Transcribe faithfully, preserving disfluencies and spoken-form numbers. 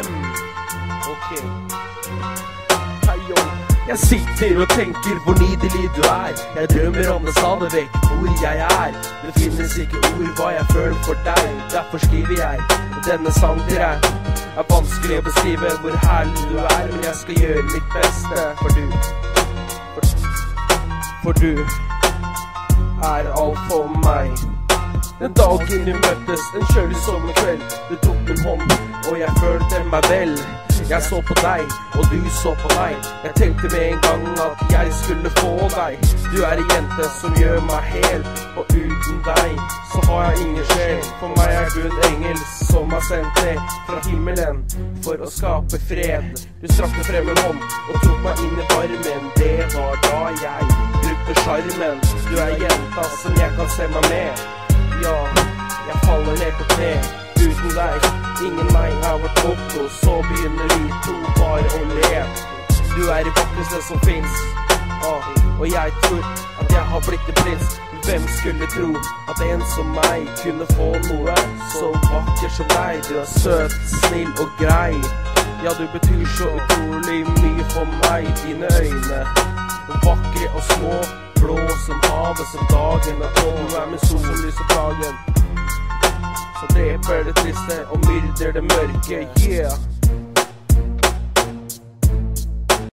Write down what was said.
Ok. Heio. Jeg sitter og tenker hvor nydelig du er. Jeg drømmer om det stadig vekk, hvor jeg er. Det finnes ikke ord hva jeg føler for deg. Derfor skriver jeg denne sang til deg. Det er vanskelig å beskrive hvor herlig du er, men jeg skal gjøre mitt beste for du. For, for du er alt for meg. Den dagen vi møttes, en kjølig sommerkveld. Du tok min hånd, og jeg følte meg vel. Jeg så på deg, og du så på meg. Jeg tenkte med en gang at jeg skulle få deg. Du er en jente som gjør meg hel, og uten deg så har jeg ingen sjel. For meg er du en engel som har sendt ned fra himmelen for å skape fred. Du strakte frem en hånd og tok meg inn i varmen. Det var da jeg brukte sjarmen. Du er jenta som jeg kan se meg med. Ja, jeg faller ned på kne. Uten deg, ingen meg er vårt motto. Så begynner vi to bare å le. Du er det vakreste som finnes, ah, og jeg tror at jeg har blitt en prins. Hvem skulle tro at en som meg kunne få noe så vakker som deg? Du er søt, snill og grei. Ja, du betyr så utrolig mye for meg. Dine øyne, vakre og små, blå som havet, som dagen. Og du er min sol som lyser dagen, så dreper det triste og myrder det mørke, yeah.